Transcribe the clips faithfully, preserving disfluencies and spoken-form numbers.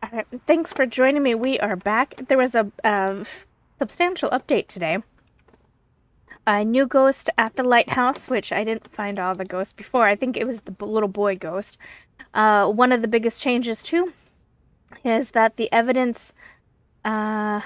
Alright, thanks for joining me. We are back. There was a uh, substantial update today. A new ghost at the lighthouse, which I didn't find all the ghosts before. I think it was the little boy ghost. Uh, one of the biggest changes, too, is that the evidence uh,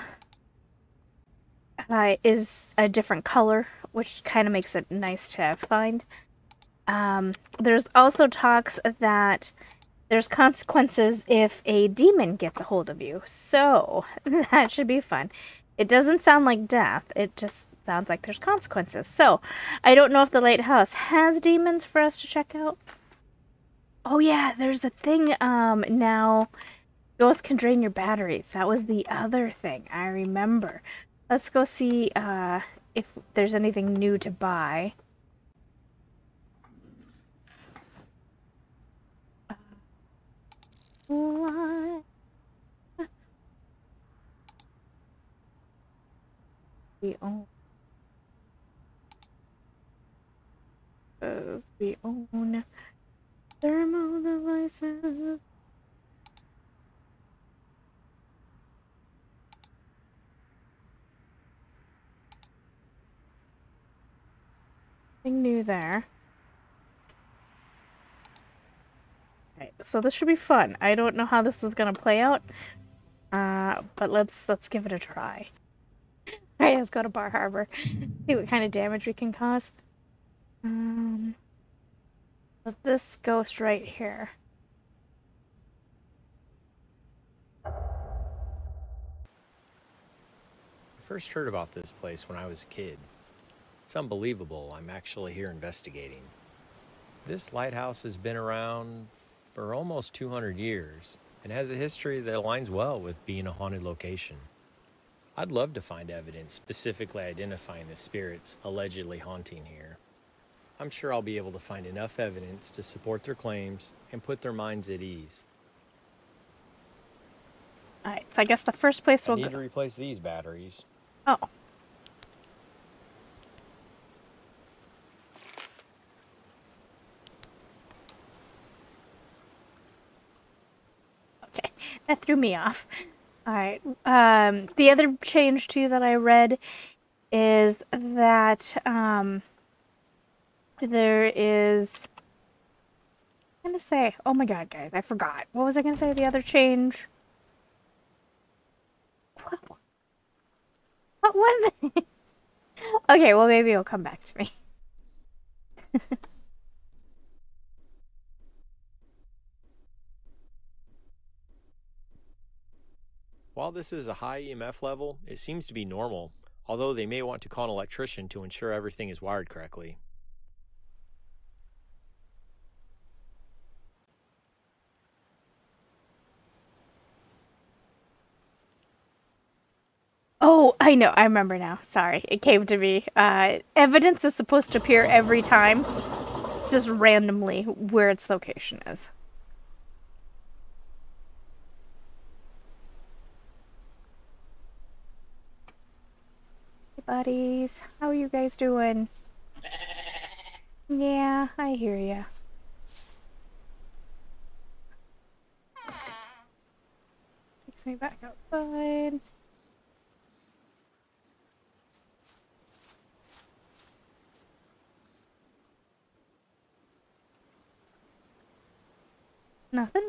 uh, is a different color, which kind of makes it nice to find. Um, there's also talks that there's consequences if a demon gets a hold of you. So, that should be fun. It doesn't sound like death. It just sounds like there's consequences. So, I don't know if the lighthouse has demons for us to check out. Oh yeah, there's a thing um, now. Ghosts can drain your batteries. That was the other thing I remember. Let's go see uh, if there's anything new to buy. What? We own. We own thermal devices. Nothing new there. Okay, so this should be fun. I don't know how this is gonna play out, uh, but let's let's give it a try. All right, let's go to Bar Harbor. See what kind of damage we can cause. Um, but this ghost right here. I first heard about this place when I was a kid. It's unbelievable I'm actually here investigating. This lighthouse has been around for almost two hundred years and has a history that aligns well with being a haunted location. I'd love to find evidence specifically identifying the spirits allegedly haunting here. I'm sure I'll be able to find enough evidence to support their claims and put their minds at ease. Alright, so I guess the first place we'll I need go- to replace these batteries. Oh. Okay, that threw me off. Alright, um, the other change, too, that I read is that, um, there is... I'm gonna say... Oh my god, guys, I forgot. What was I gonna say? The other change? What, what was it? Okay, well, maybe it'll come back to me. While this is a high E M F level, it seems to be normal, although they may want to call an electrician to ensure everything is wired correctly. Oh, I know. I remember now. Sorry. It came to me. Uh, evidence is supposed to appear every time, just randomly, where its location is. Hey, buddies. How are you guys doing? Yeah, I hear ya. Takes me back outside. Nothing?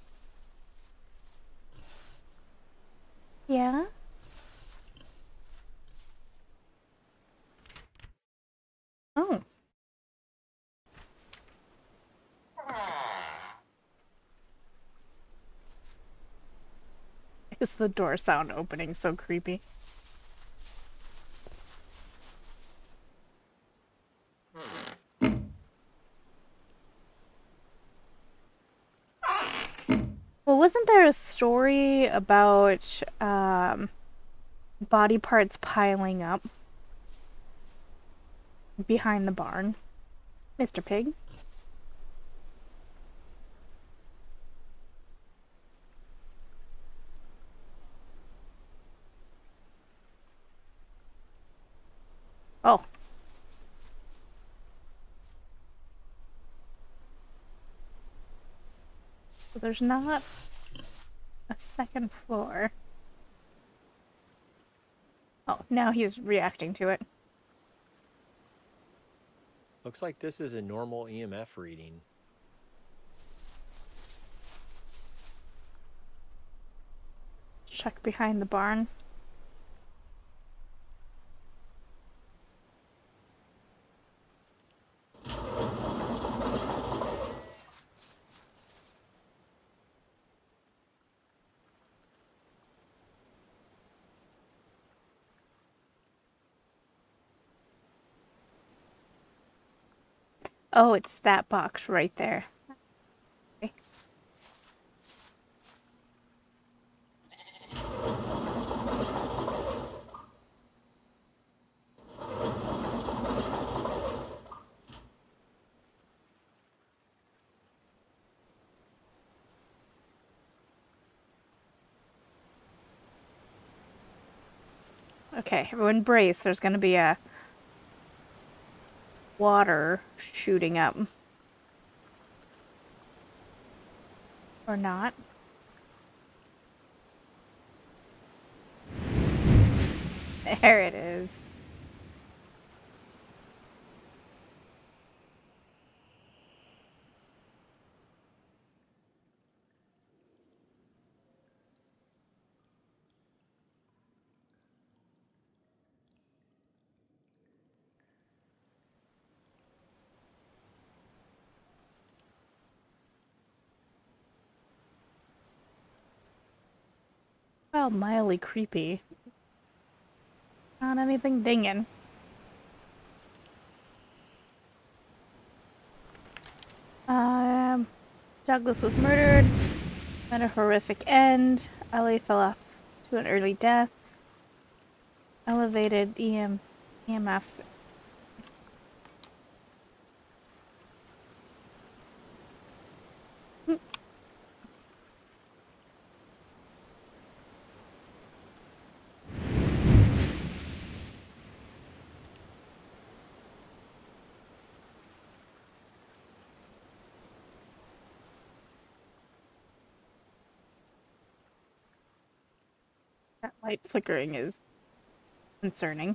Yeah? Oh. Is the door sound opening so creepy? Well, wasn't there a story about um, body parts piling up behind the barn? Mister Pig? Oh. So there's not a second floor. Oh, now he's reacting to it. Looks like this is a normal E M F reading. Check behind the barn. Oh, it's that box right there. Okay. Okay, everyone brace. There's going to be a water shooting up. Or not. There it is. Well, mildly creepy. Not anything dinging. Um, Douglas was murdered. Met a horrific end. Ellie fell off to an early death. Elevated E M E M F. That light flickering is concerning.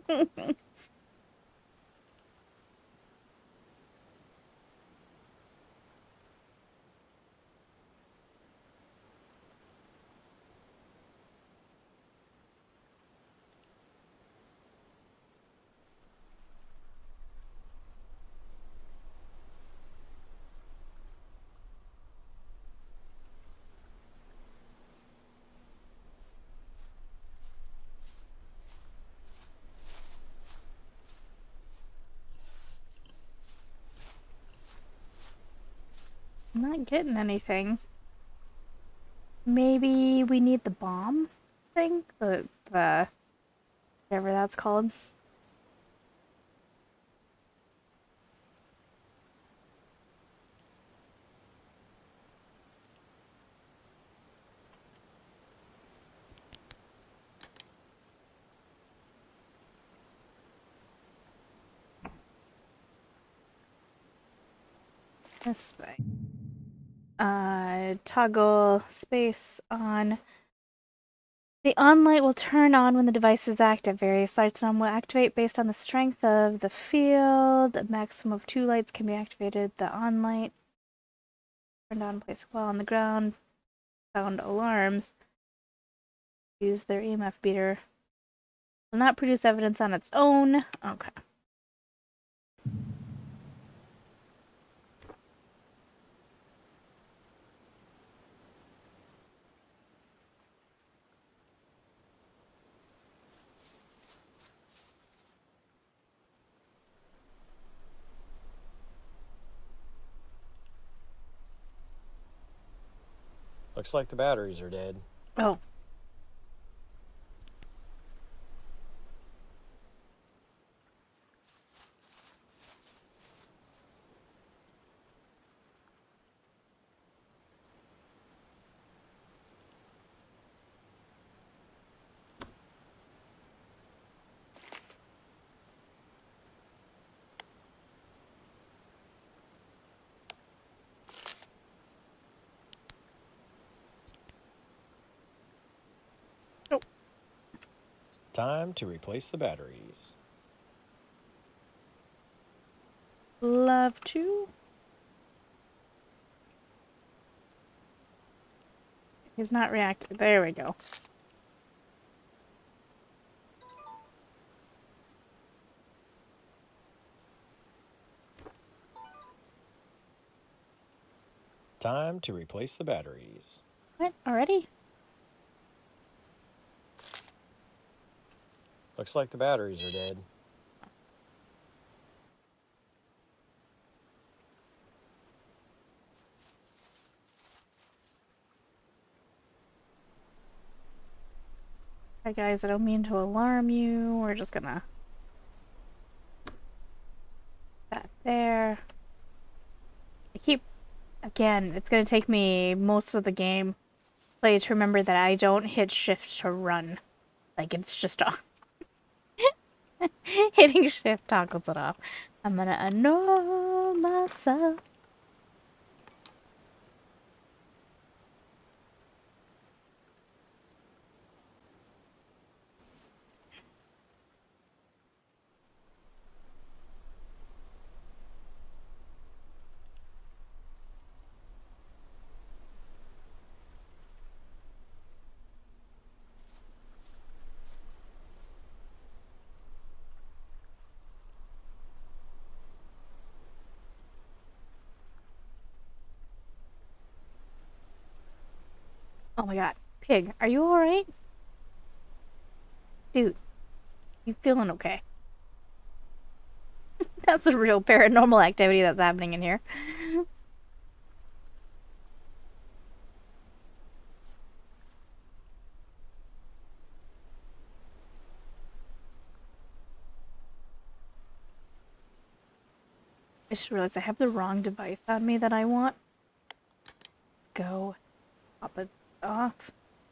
I'm not getting anything. Maybe we need the bomb thing? The, the, whatever that's called. This thing. Uh, toggle space on. The on light will turn on when the device is active. Various lights on will activate based on the strength of the field. A maximum of two lights can be activated. The on light turned on, place while on the ground. Sound alarms. Use their E M F meter. Will not produce evidence on its own. Okay. Looks like the batteries are dead. Oh. Time to replace the batteries. Love to. He's not reacting. There we go. Time to replace the batteries. What? Already? Looks like the batteries are dead. Hi guys, I don't mean to alarm you. We're just gonna... that there. I keep... Again, it's gonna take me most of the game play to remember that I don't hit shift to run. Like, it's just off. Hitting shift toggles it off. I'm gonna annoy myself. Oh my god. Pig, are you alright? Dude, you feeling okay? That's the real paranormal activity that's happening in here. I just realized I have the wrong device on me that I want. Let's go. Pop it off.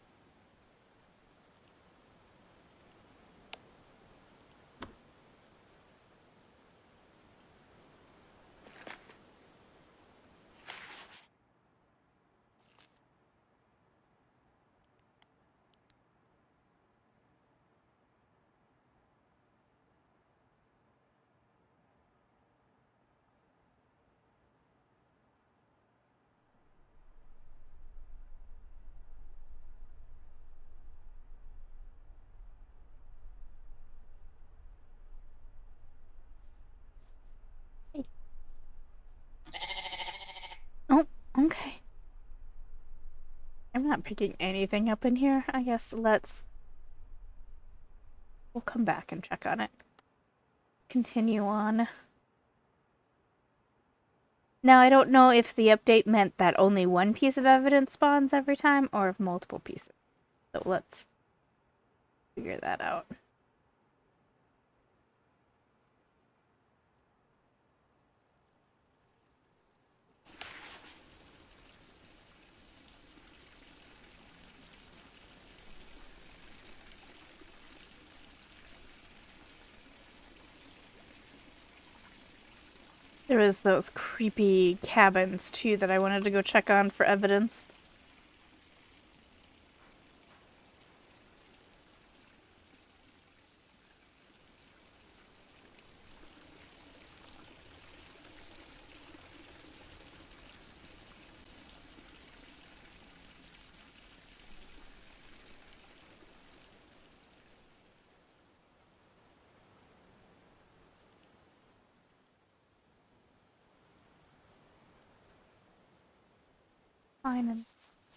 Hey. Oh, okay. I'm not picking anything up in here. I guess let's... We'll come back and check on it. Continue on. Now, I don't know if the update meant that only one piece of evidence spawns every time, or if multiple pieces. So let's figure that out. There was those creepy cabins, too, that I wanted to go check on for evidence. Fine. And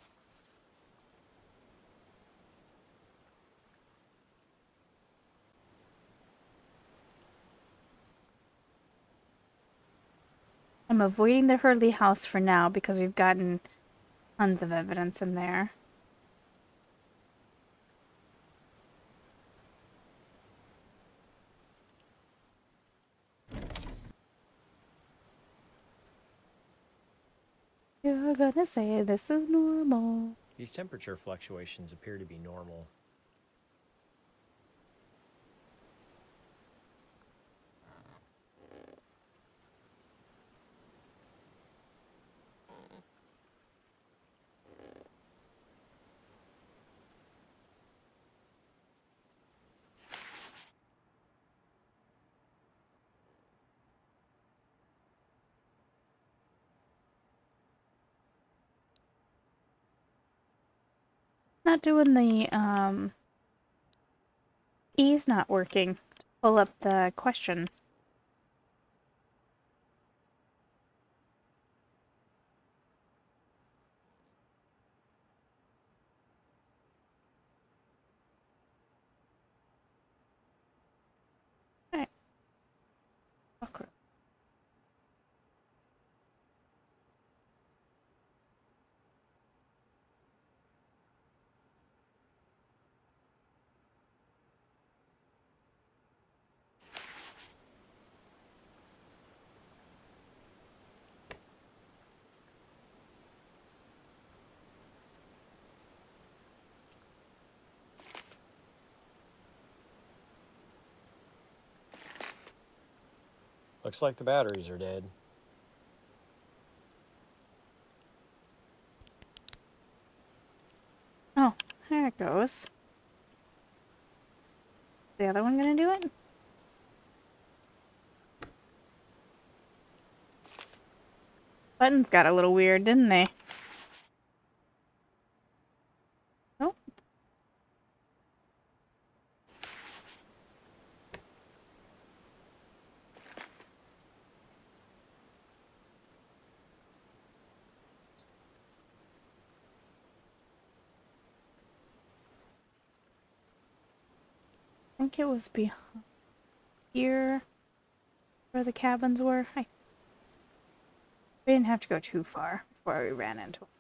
I'm avoiding the Hurley house for now because we've gotten tons of evidence in there. You're gonna say this is normal. These temperature fluctuations appear to be normal. Not doing the, um... E's not working to pull up the question. Alright. Okay. Looks like the batteries are dead. Oh, there it goes. The other one gonna do it? Buttons got a little weird, didn't they? Oh. I think it was behind here where the cabins were. I... We didn't have to go too far before we ran into them.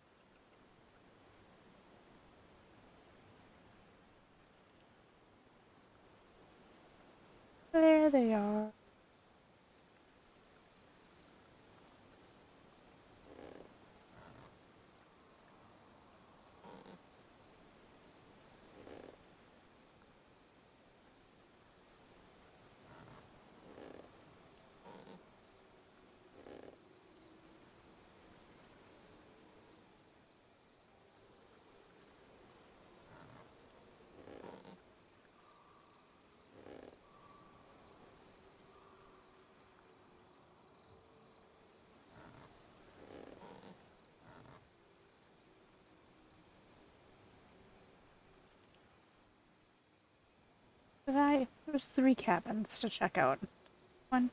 There they are. Did I? There's three cabins to check out. One.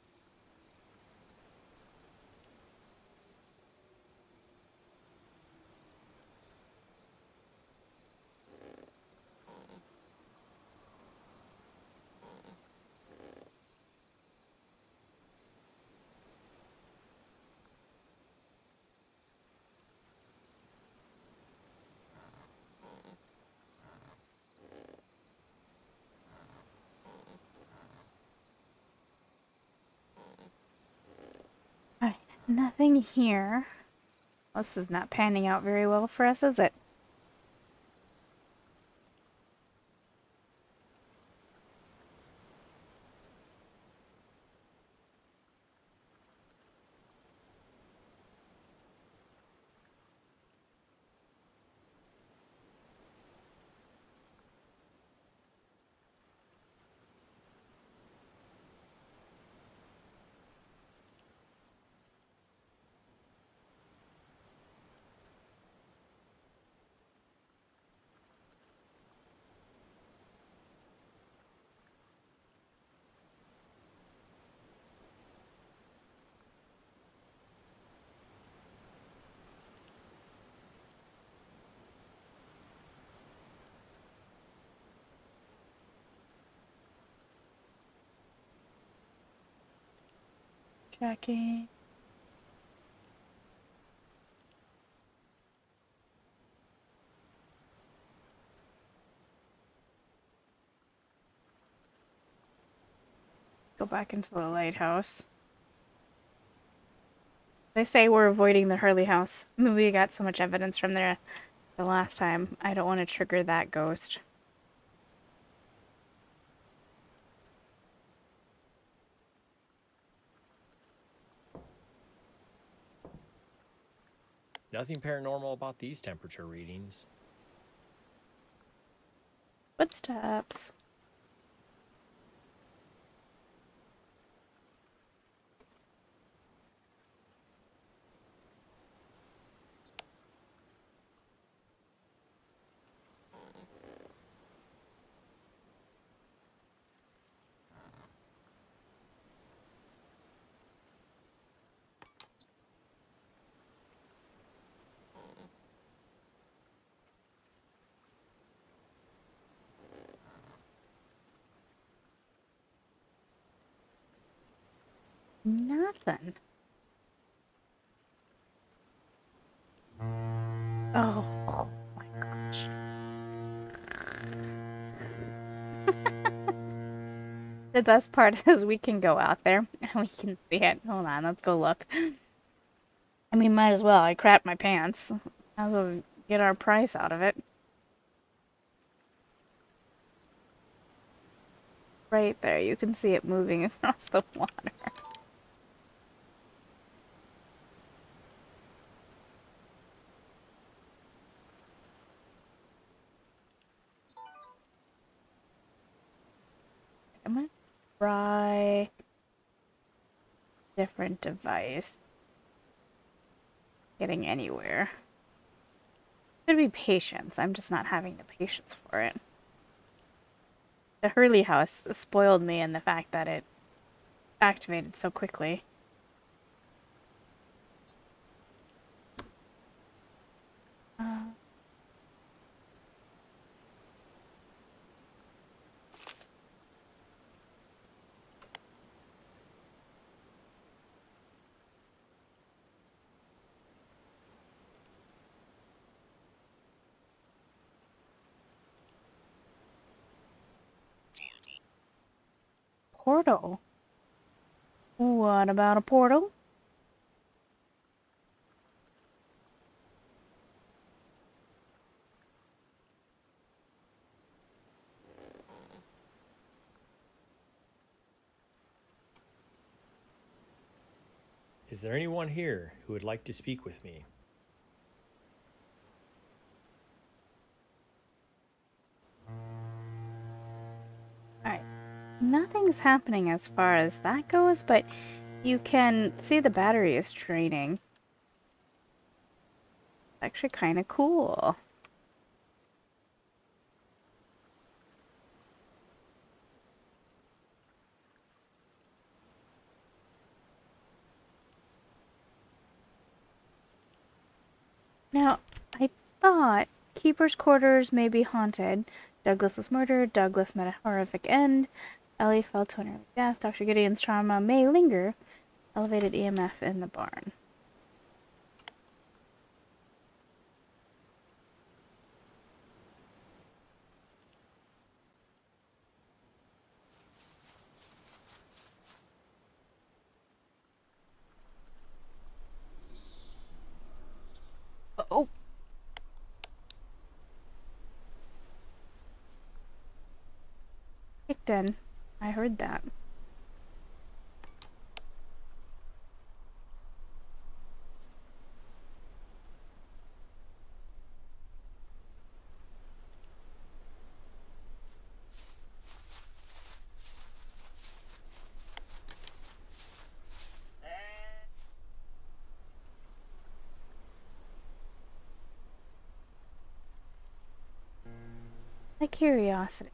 Alright, nothing here. This is not panning out very well for us, is it? Checking. Go back into the lighthouse. They say we're avoiding the Hurley house. I mean, we got so much evidence from there the last time. I don't want to trigger that ghost. Nothing paranormal about these temperature readings. Footsteps. Nothing. Oh, oh my gosh. The best part is we can go out there and we can see it. Hold on, let's go look. I mean, might as well. I crapped my pants. Might as well get our price out of it. Right there, you can see it moving across the water. I'm gonna try different device. Getting anywhere. Could be patience. I'm just not having the patience for it. The Hurley house spoiled me in the fact that it activated so quickly. Uh, portal. What about a portal? Is there anyone here who would like to speak with me? Alright. Nothing's happening as far as that goes, but you can see the battery is draining. Actually kind of cool. Now, I thought Keeper's quarters may be haunted. Douglas was murdered. Douglas met a horrific end. Ellie fell to an early death. Doctor Gideon's trauma may linger. Elevated E M F in the barn. Oh. Kicked in. I heard that. My curiosity.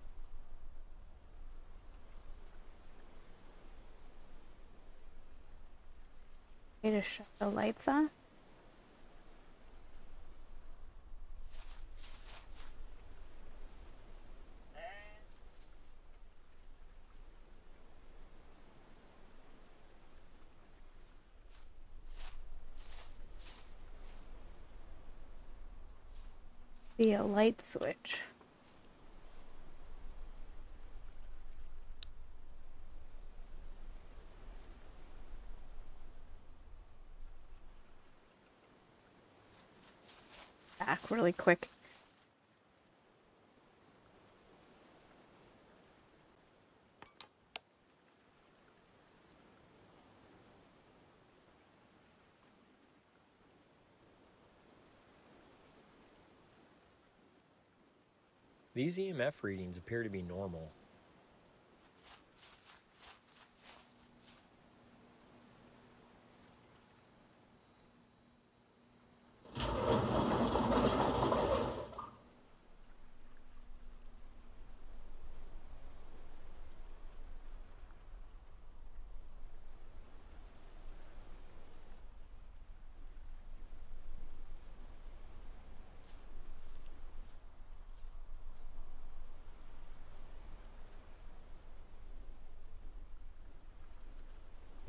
Okay, to shut the lights on. See a light switch. Back really quick. These E M F readings appear to be normal.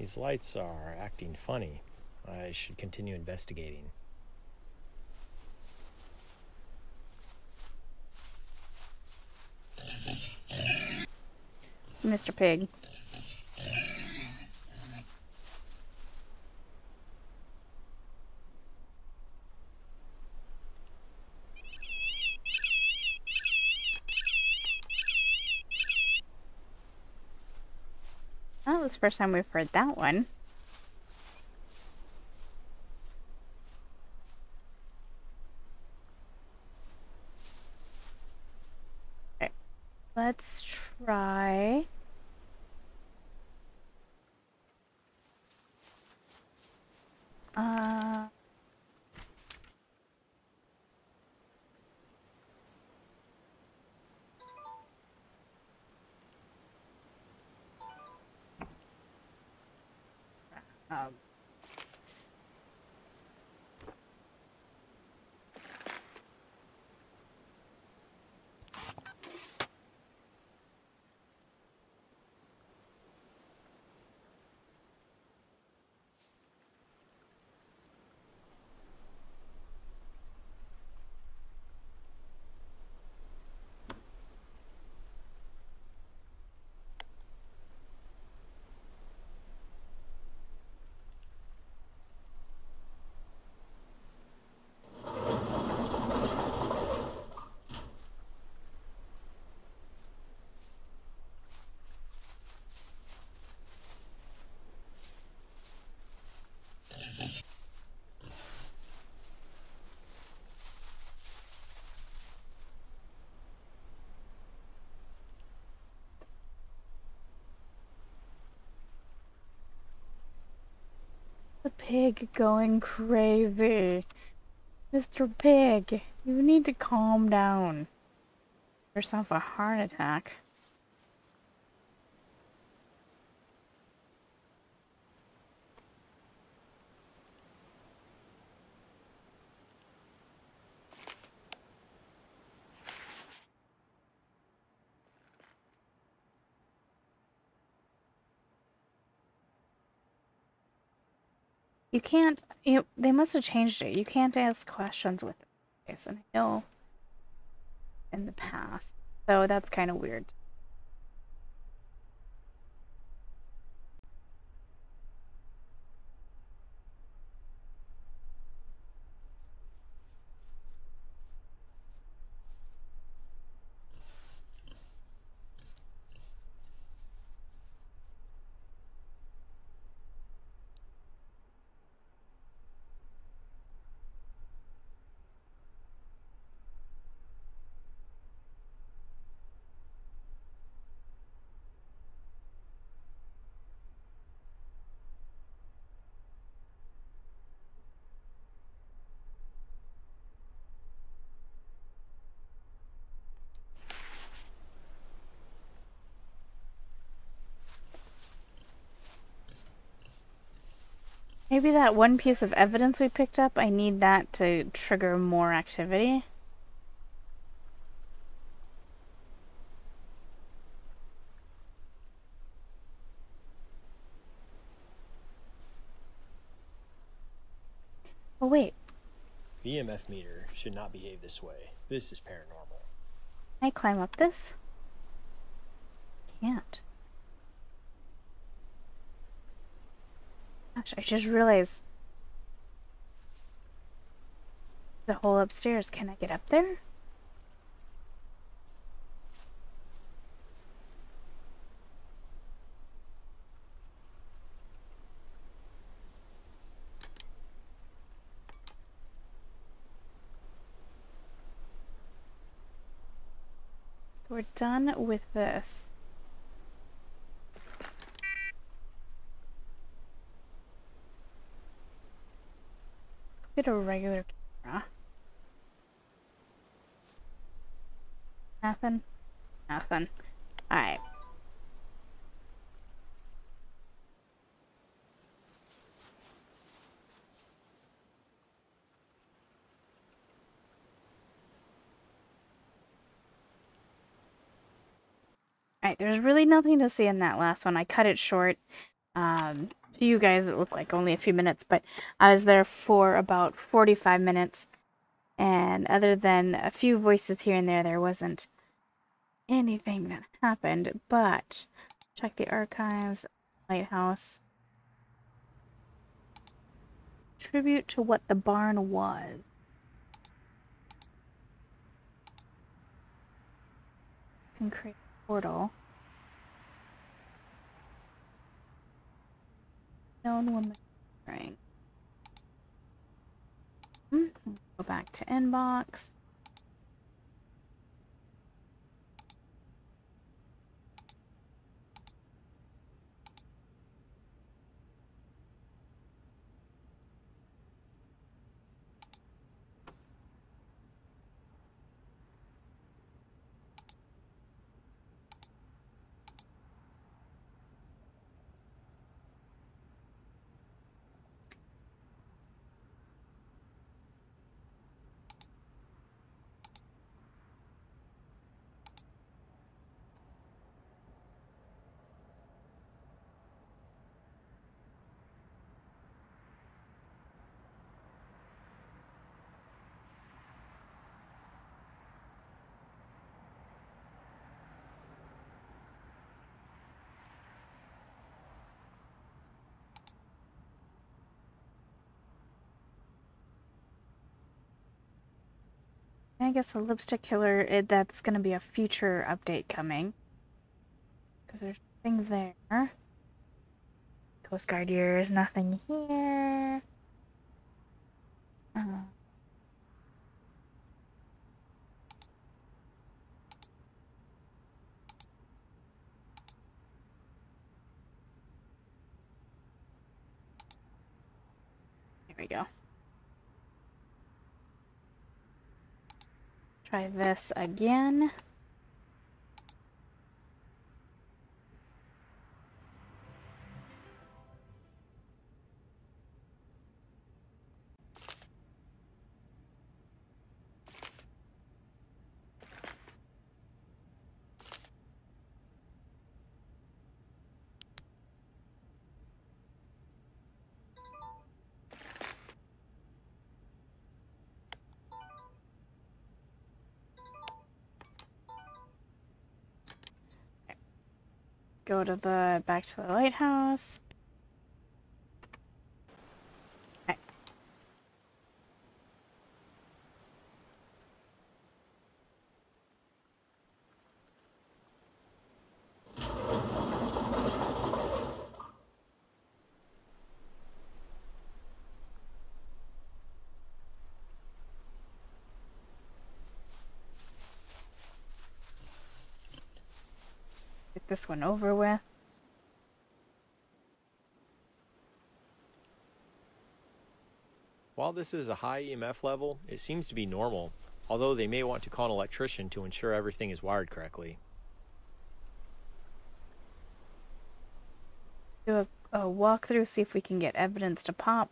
These lights are acting funny. I should continue investigating. Mister Pig. Oh, it's the first time we've heard that one. Okay, let's try. Uh. Um. The pig going crazy. Mister Pig, you need to calm down. Give yourself a heart attack. You can't, you, they must have changed it. You can't ask questions with it. Okay, so I know in the past. So that's kind of weird. Maybe that one piece of evidence we picked up, I need that to trigger more activity. Oh, wait. The E M F meter should not behave this way. This is paranormal. Can I climb up this? Can't. Gosh, I just realized the hole upstairs. Can I get up there? So we're done with this. Get a regular camera. Nothing. Nothing. Alright. Alright, there's really nothing to see in that last one. I cut it short. Um, to you guys, it looked like only a few minutes, but I was there for about forty-five minutes. And other than a few voices here and there, there wasn't anything that happened. But check the archives, lighthouse. Tribute to what the barn was. Can create a portal. Known woman ring. Hmm. Go back to inbox. I guess a lipstick killer, it, that's going to be a future update coming. Because there's things there. Coast Guard ears, nothing here. Uh, here we go. Try this again. Go to the back to the lighthouse. Okay. Get this one over with. While this is a high E M F level, it seems to be normal, although they may want to call an electrician to ensure everything is wired correctly. Do a, a walkthrough, see if we can get evidence to pop.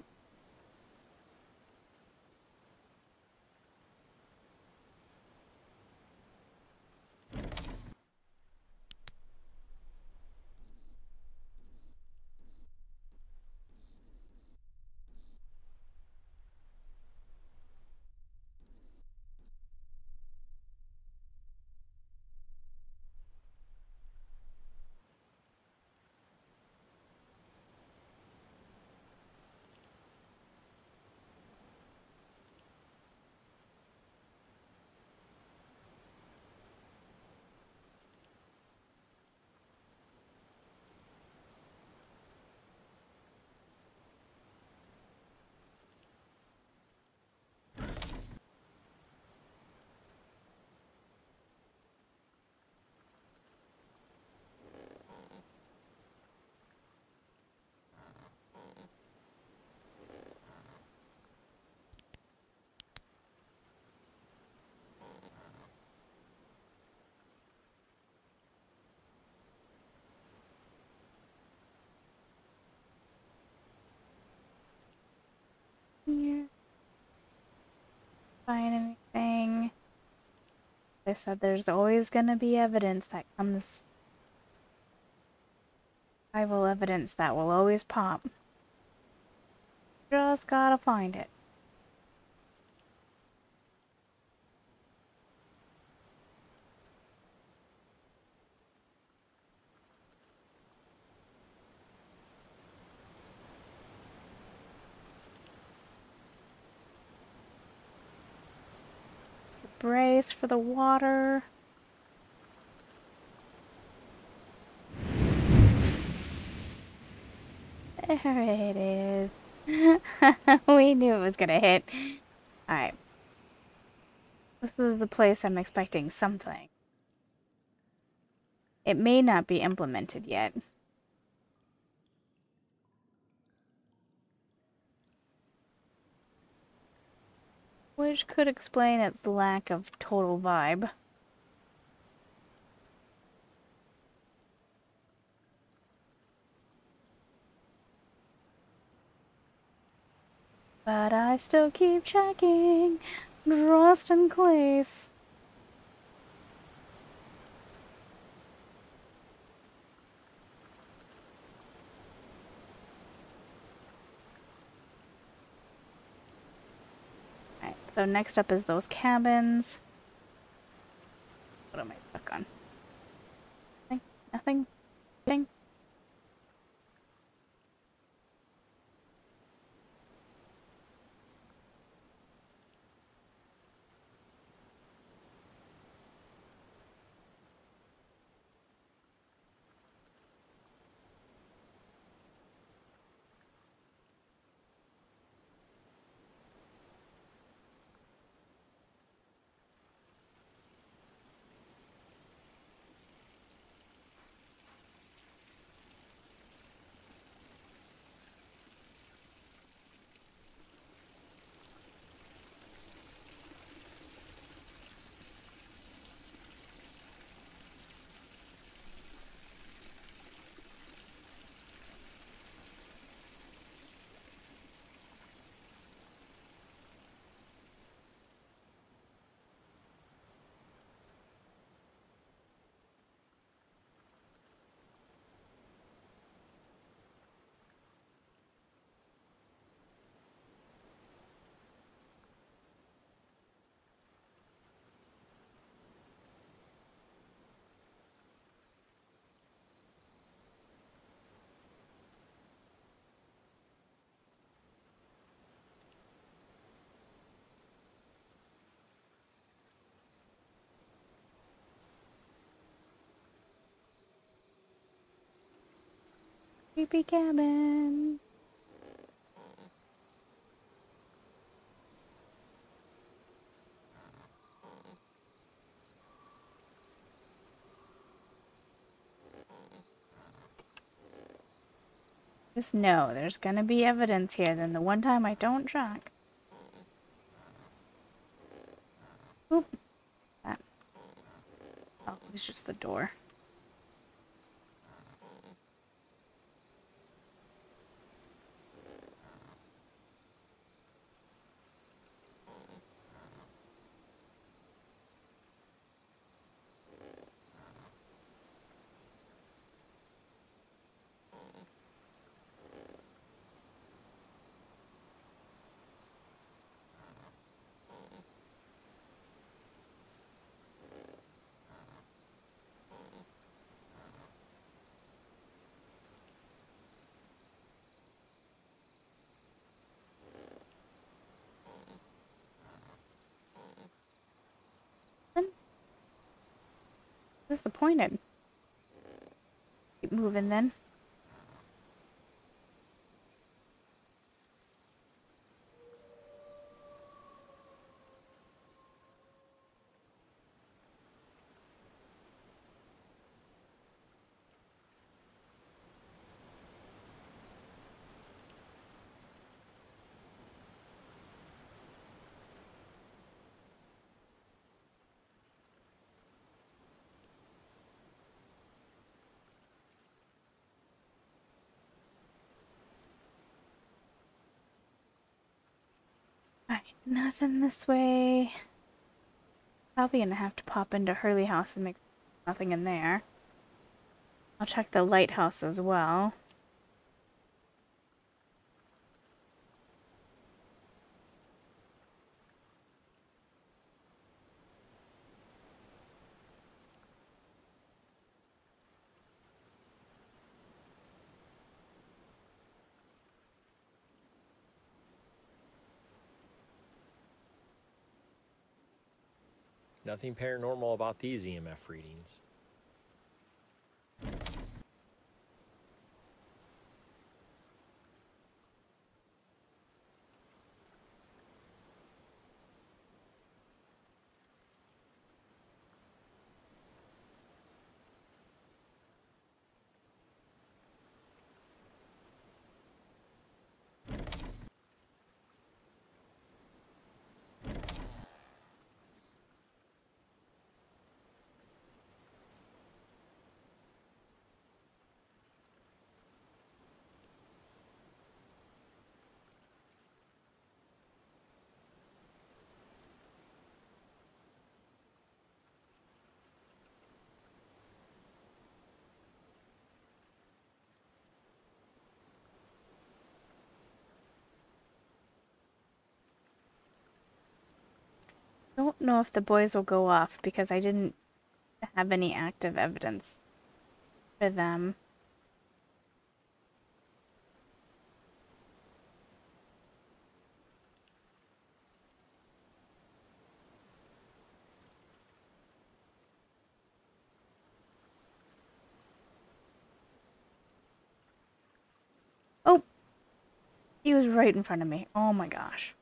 Here. Find anything. They said there's always gonna be evidence that comes Rival evidence that will always pop. Just gotta find it. Brace for the water. There it is. We knew it was gonna hit. Alright. This is the place I'm expecting something. It may not be implemented yet. Which could explain its lack of total vibe. But I still keep checking, just in case. Alright, so next up is those cabins. What am I stuck on? Nothing? Nothing? Nothing? Creepy cabin. Just know there's gonna be evidence here than the one time I don't check. Oop. That. Oh, it was just the door. Disappointed. Keep moving then. Alright, nothing this way. Probably gonna have to pop into Hurley House and make nothing in there. I'll check the lighthouse as well. Nothing paranormal about these E M F readings. I don't know if the boys will go off because I didn't have any active evidence for them. Oh! He was right in front of me. Oh my gosh.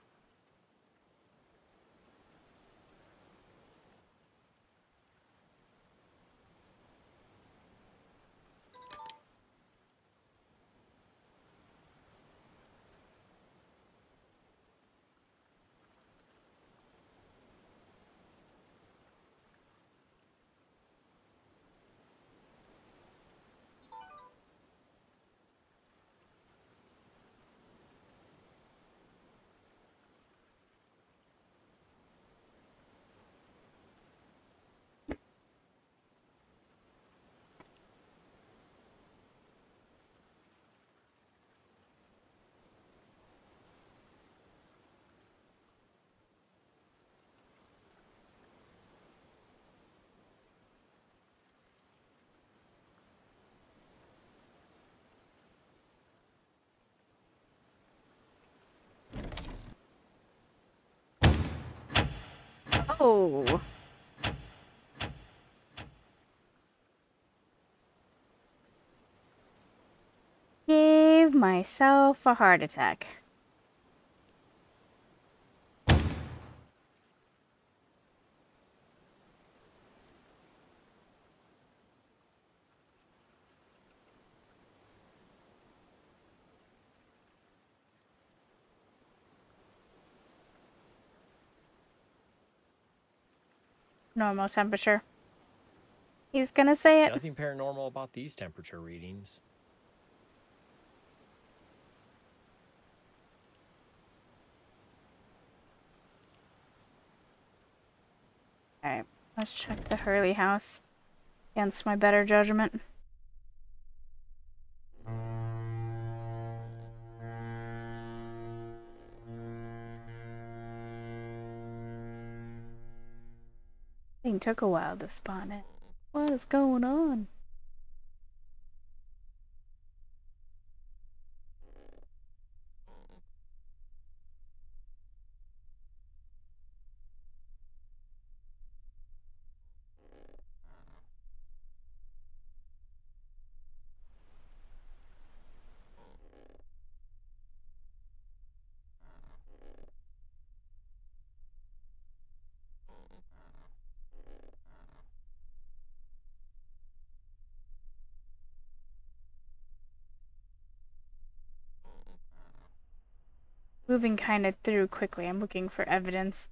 Oh! Gave myself a heart attack. Normal temperature. He's gonna say it. Nothing paranormal about these temperature readings. Alright, let's check the Hurley house against my better judgment. Thing took a while to spawn it. What is going on? Moving kind of through quickly. I'm looking for evidence.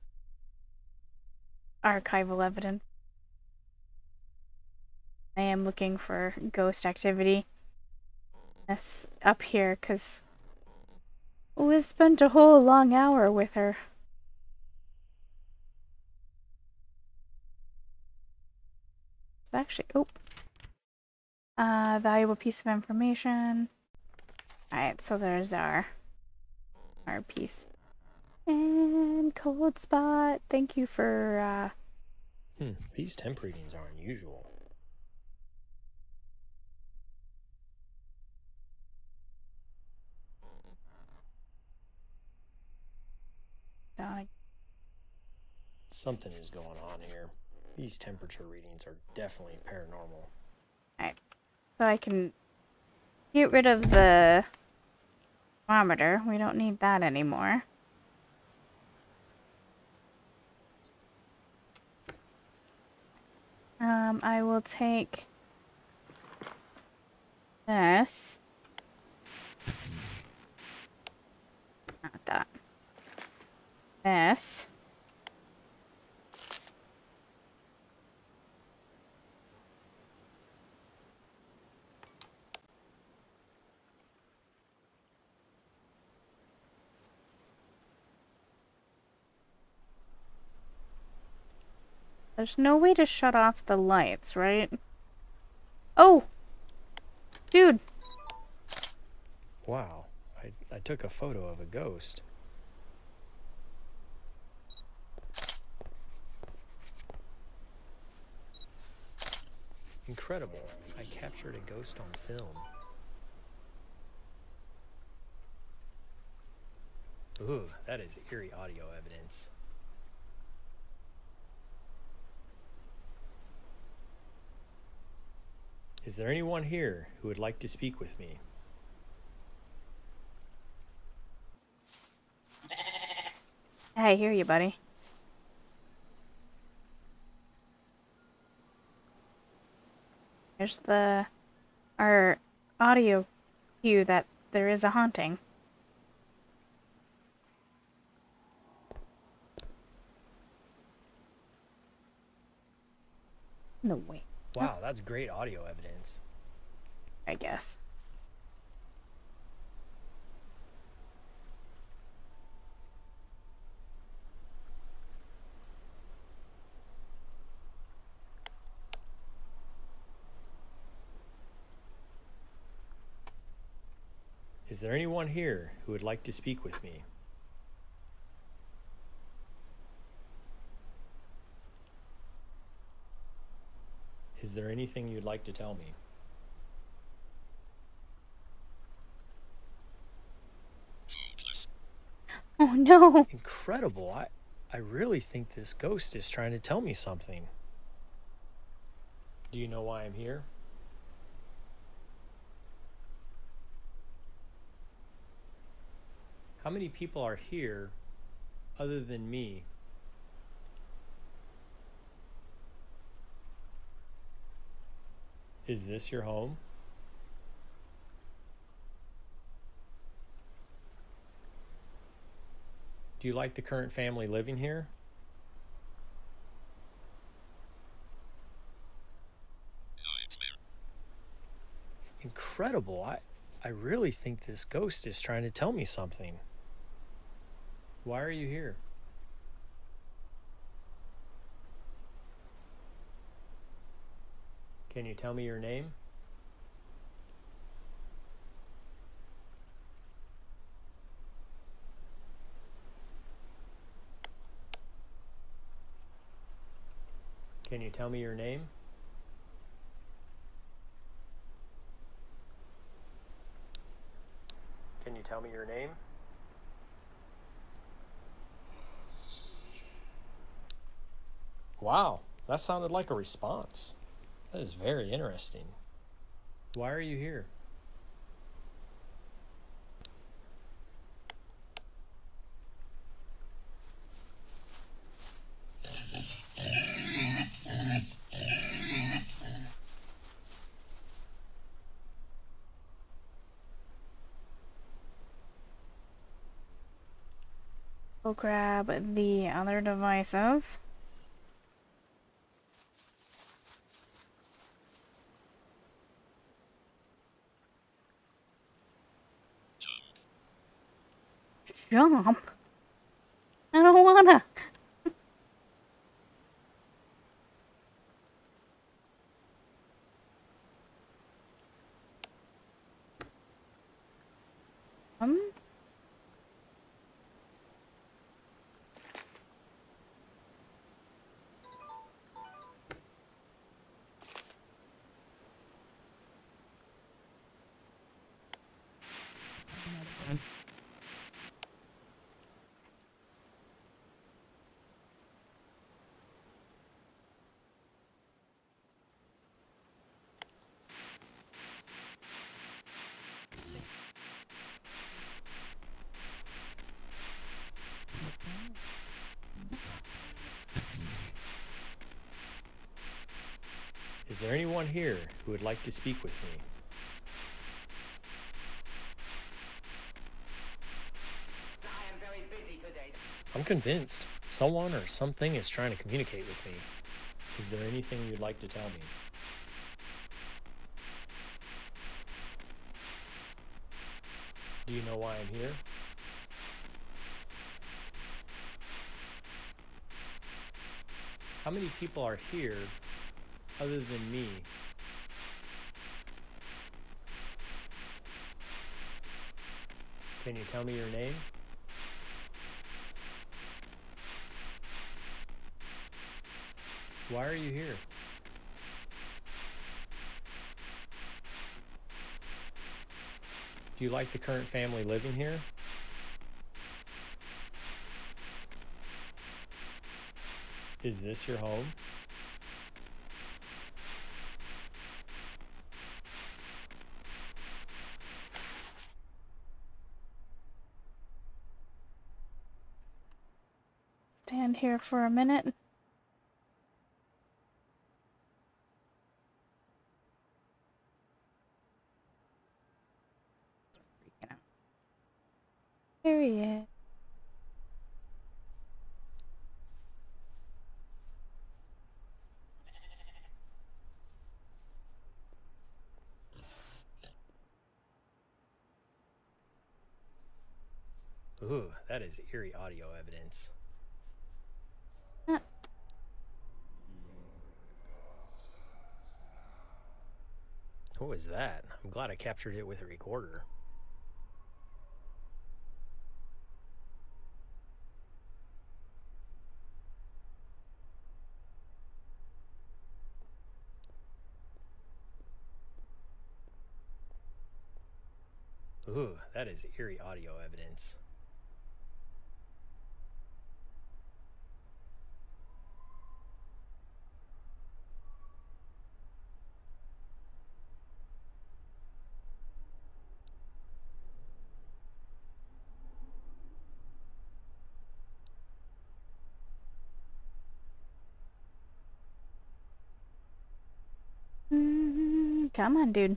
Archival evidence. I am looking for ghost activity. This up here, because we spent a whole long hour with her. It's actually, oh, Uh, valuable piece of information. Alright, so there's our, our piece. And cold spot. Thank you for, uh... Hmm, these temp readings are unusual. Uh, Something is going on here. These temperature readings are definitely paranormal. Alright, so I can get rid of the thermometer. We don't need that anymore. Um, I will take this. Not that. This. There's no way to shut off the lights, right? Oh! Dude! Wow, I, I took a photo of a ghost. Incredible. I captured a ghost on film. Ooh, that is eerie audio evidence. Is there anyone here who would like to speak with me? I hear you, buddy. There's the... our audio cue that there is a haunting. No way. Wow, that's great audio evidence. I guess. Is there anyone here who would like to speak with me? Is there anything you'd like to tell me? Oh no! Incredible. I, I really think this ghost is trying to tell me something. Do you know why I'm here? How many people are here other than me? Is this your home? Do you like the current family living here? Incredible. I, I really think this ghost is trying to tell me something. Why are you here? Can you tell me your name? Can you tell me your name? Can you tell me your name? Wow, that sounded like a response. That is very interesting. Why are you here? We'll grab the other devices. Jump? I don't wanna. Is there anyone here who would like to speak with me? I am very busy today. I'm convinced someone or something is trying to communicate with me. Is there anything you'd like to tell me? Do you know why I'm here? How many people are here other than me? Can you tell me your name? Why are you here? Do you like the current family living here? Is this your home? Stand here for a minute. There he is. Ooh, that is eerie audio evidence. Uh. What was that? I'm glad I captured it with a recorder. Ooh, that is eerie audio evidence. Mm, come on, dude.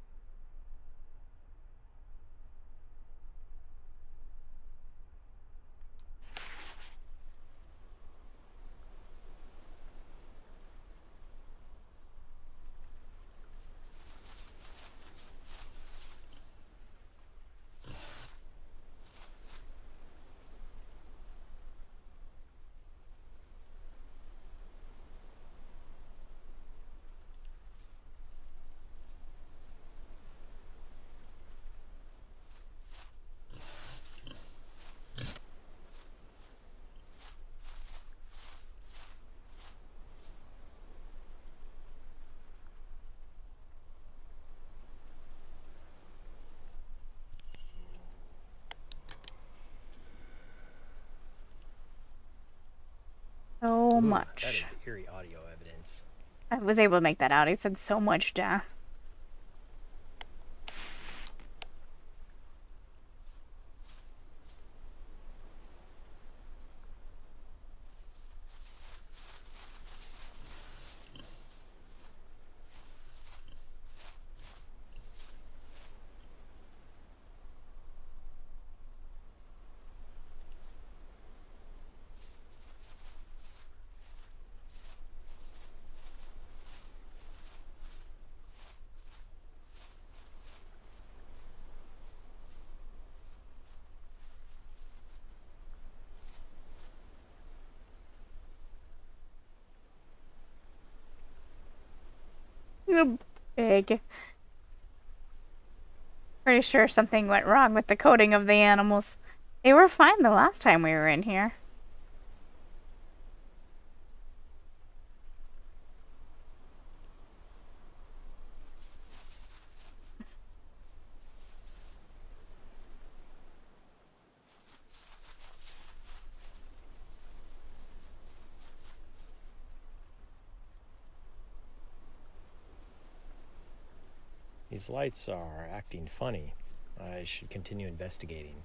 So Ooh, much. that is eerie audio evidence. I was able to make that out. He said so much, duh. Big. Pretty sure something went wrong with the coating of the animals. They were fine the last time we were in here. These lights are acting funny. I should continue investigating.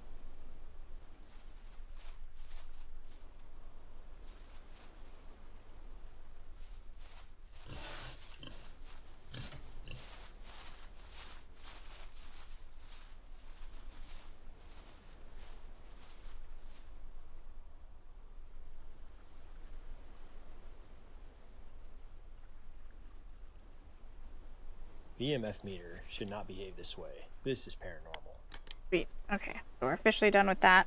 The E M F meter should not behave this way. This is paranormal. Sweet. Okay, so we're officially done with that.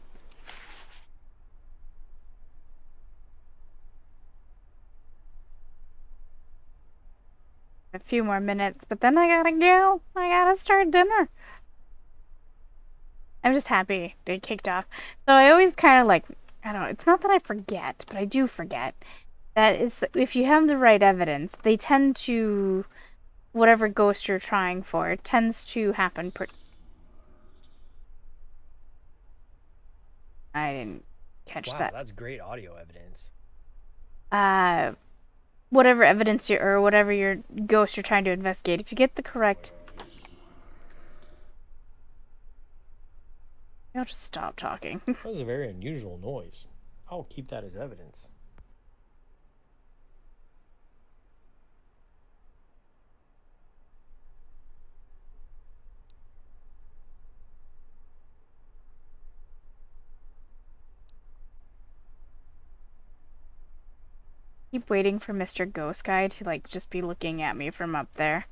A few more minutes, but then I gotta go. I gotta start dinner. I'm just happy they kicked off. So I always kind of like, I don't know, it's not that I forget, but I do forget that it's, if you have the right evidence, they tend to, whatever ghost you're trying for, it tends to happen pretty. I didn't catch Wow, that. that's great audio evidence. Uh, whatever evidence you or whatever your ghost you're trying to investigate, if you get the correct. I'll just stop talking. That was a very unusual noise. I'll keep that as evidence. Keep waiting for Mister Ghost Guy to like just be looking at me from up there.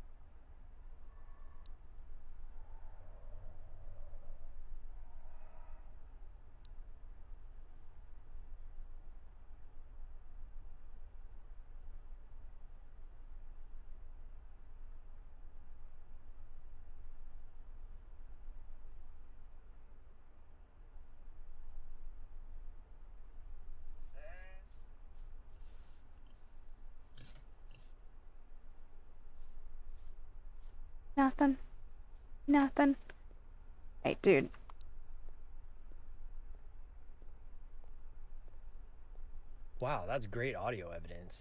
Nothing. Nothing. Hey, dude. Wow, that's great audio evidence.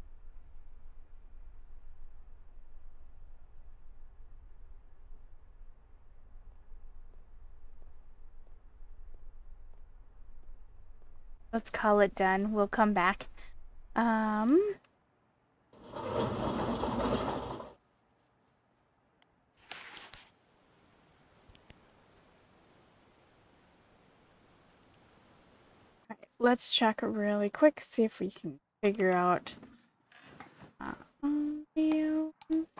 Let's call it done. We'll come back. Um... Let's check really quick, see if we can figure out uh, audio.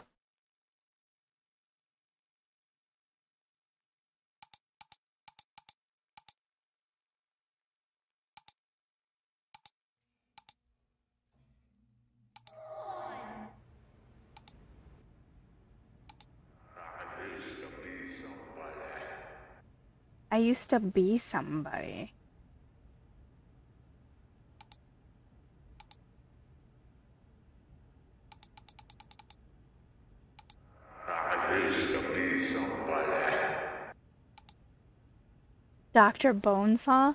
I used to be somebody. Doctor Bonesaw?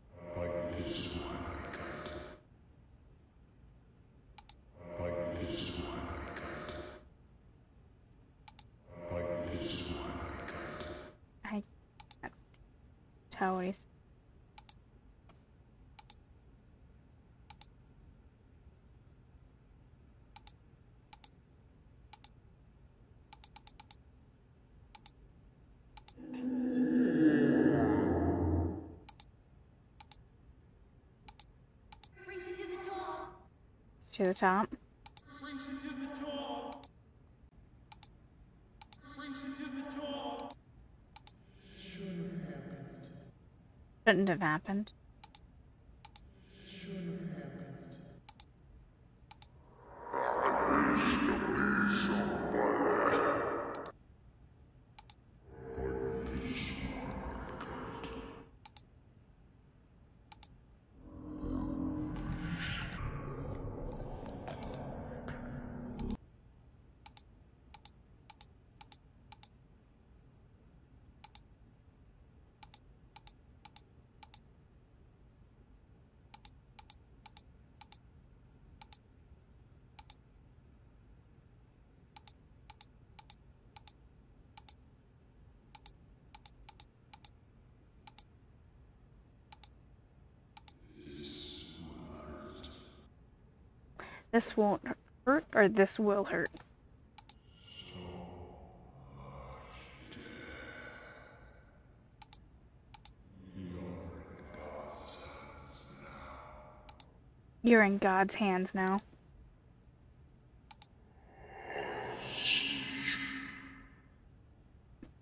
I can't tell what he's... To the top. Brings you to the top. Brings you to the top. Shouldn't have happened. Shouldn't have happened. Shouldn't have happened. I used to be somebody. Like this one, This won't hurt, or this will hurt. You're in God's hands now. see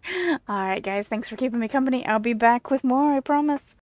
Alright, guys, thanks for keeping me company. I'll be back with more, I promise.